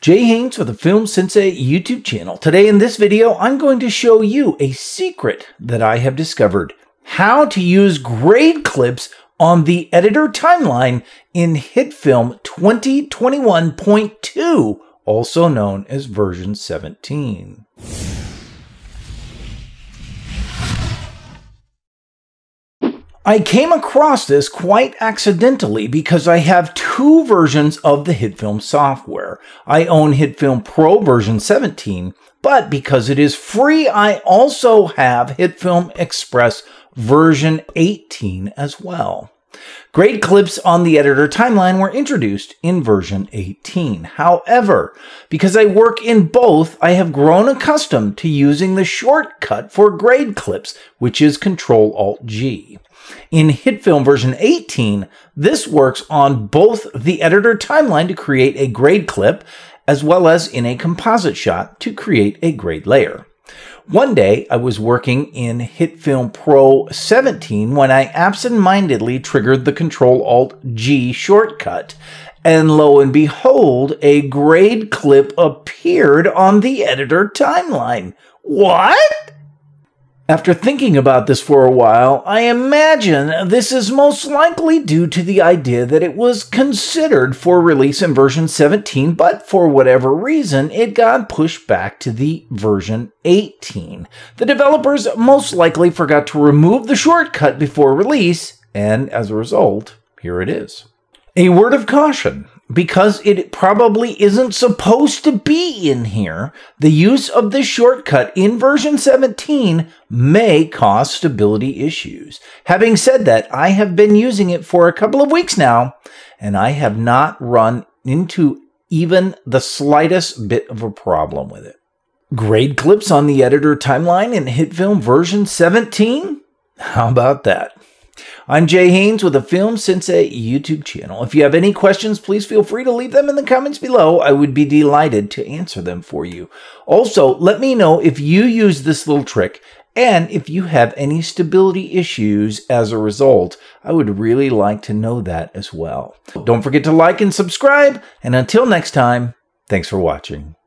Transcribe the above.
Jay Haynes with the Film Sensei YouTube channel. Today in this video, I'm going to show you a secret that I have discovered. How to use grade clips on the editor timeline in HitFilm 2021.2, also known as version 17. I came across this quite accidentally because I have two versions of the HitFilm software. I own HitFilm Pro version 17, but because it is free, I also have HitFilm Express version 18 as well. Grade clips on the editor timeline were introduced in version 18. However, because I work in both, I have grown accustomed to using the shortcut for grade clips, which is Ctrl-Alt-G. In HitFilm version 18, this works on both the editor timeline to create a grade clip, as well as in a composite shot to create a grade layer. One day, I was working in HitFilm Pro 17 when I absentmindedly triggered the Ctrl-Alt-G shortcut, and lo and behold, a grade clip appeared on the editor timeline. What? After thinking about this for a while, I imagine this is most likely due to the idea that it was considered for release in version 17, but for whatever reason, it got pushed back to the version 18. The developers most likely forgot to remove the shortcut before release, and as a result, here it is. A word of caution. Because it probably isn't supposed to be in here, the use of this shortcut in version 17 may cause stability issues. Having said that, I have been using it for a couple of weeks now, and I have not run into even the slightest bit of a problem with it. Grade clips on the editor timeline in HitFilm version 17? How about that? I'm Jay Haynes with the Film Sensei YouTube channel. If you have any questions, please feel free to leave them in the comments below. I would be delighted to answer them for you. Also, let me know if you use this little trick and if you have any stability issues as a result. I would really like to know that as well. Don't forget to like and subscribe, and until next time, thanks for watching.